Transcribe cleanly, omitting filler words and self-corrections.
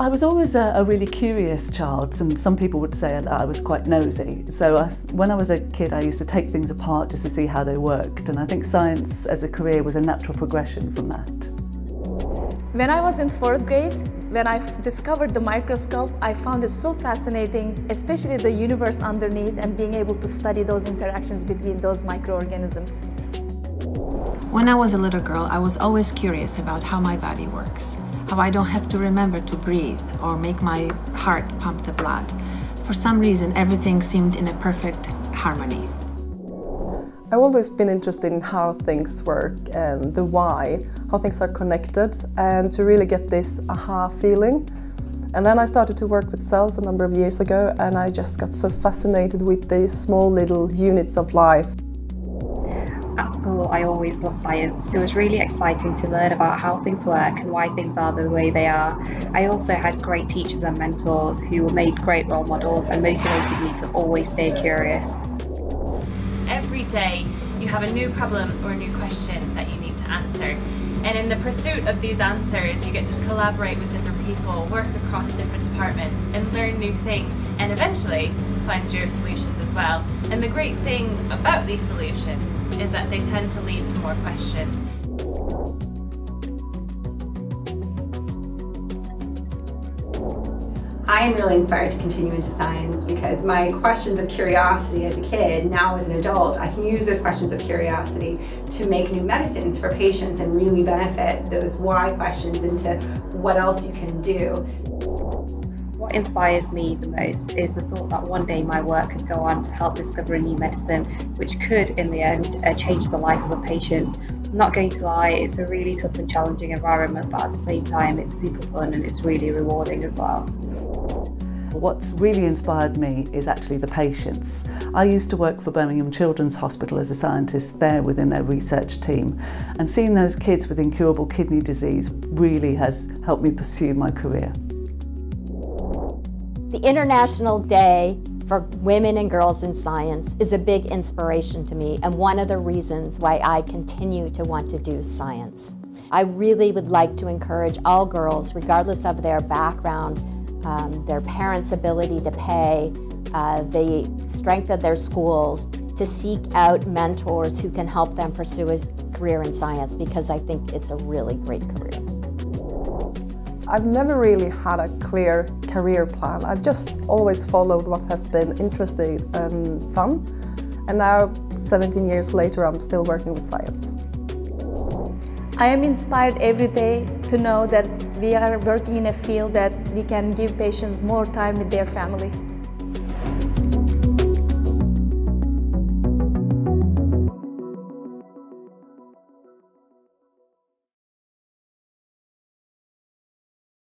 I was always a really curious child, and some people would say that I was quite nosy. So when I was a kid, I used to take things apart just to see how they worked, and I think science as a career was a natural progression from that. When I was in 4th grade, when I discovered the microscope, I found it so fascinating, especially the universe underneath and being able to study those interactions between those microorganisms. When I was a little girl, I was always curious about how my body works, how I don't have to remember to breathe or make my heart pump the blood. For some reason, everything seemed in a perfect harmony. I've always been interested in how things work and the why, how things are connected, and to really get this aha feeling. And then I started to work with cells a number of years ago, and I just got so fascinated with these small little units of life. At school, I always loved science. It was really exciting to learn about how things work and why things are the way they are. I also had great teachers and mentors who made great role models and motivated me to always stay curious. Every day you have a new problem or a new question that you need to answer. And in the pursuit of these answers, you get to collaborate with different people, work across different departments and learn new things, and eventually find your solutions as well. And the great thing about these solutions is that they tend to lead to more questions. I am really inspired to continue into science because my questions of curiosity as a kid, now as an adult, I can use those questions of curiosity to make new medicines for patients and really benefit those why questions into what else you can do. What inspires me the most is the thought that one day my work could go on to help discover a new medicine which could, in the end, change the life of a patient. I'm not going to lie, it's a really tough and challenging environment, but at the same time it's super fun and it's really rewarding as well. What's really inspired me is actually the patients. I used to work for Birmingham Children's Hospital as a scientist there within their research team, and seeing those kids with incurable kidney disease really has helped me pursue my career. The International Day for Women and Girls in Science is a big inspiration to me and one of the reasons why I continue to want to do science. I really would like to encourage all girls, regardless of their background, their parents' ability to pay, the strength of their schools, to seek out mentors who can help them pursue a career in science, because I think it's a really great career. I've never really had a clear career plan. I've just always followed what has been interesting and fun. And now, 17 years later, I'm still working with science. I am inspired every day to know that we are working in a field that we can give patients more time with their family.